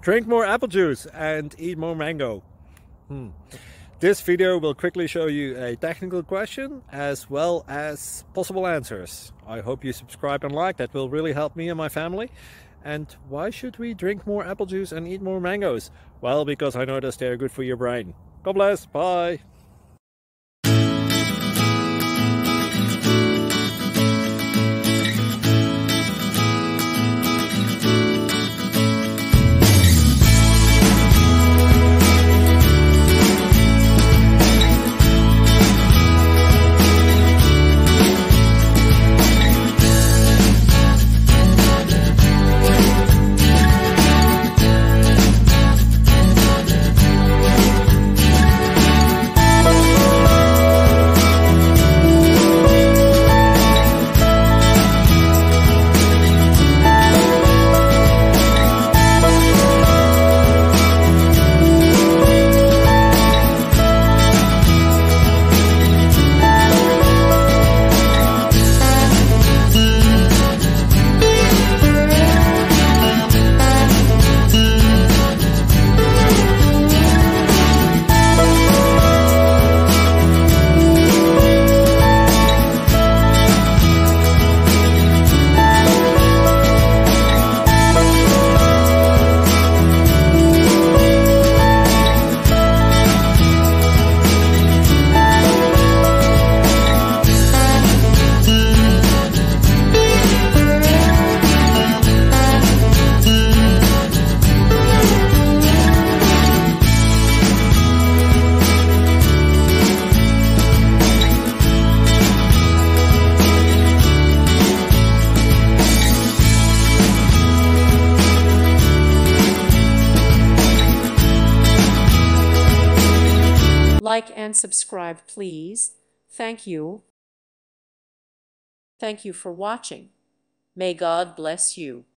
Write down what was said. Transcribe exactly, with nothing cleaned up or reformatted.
Drink more apple juice and eat more mango. Hmm. This video will quickly show you a technical question as well as possible answers. I hope you subscribe and like, that will really help me and my family. And why should we drink more apple juice and eat more mangoes? Well, because I noticed they're good for your brain. God bless, bye! Like and subscribe, please. Thank you. Thank you for watching. May God bless you.